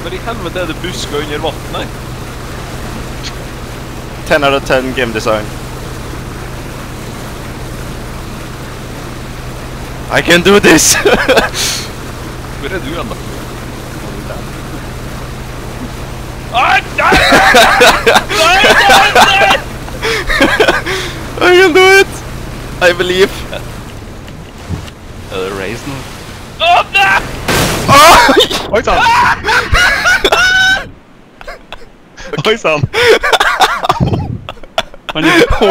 Hvor i helvete er det busker under vatten her? 10 out of 10 game design. I can do this! Hvor er du igjen da? Nei! I can do it! I believe. Er det race nå? Oi sann! Oi sann!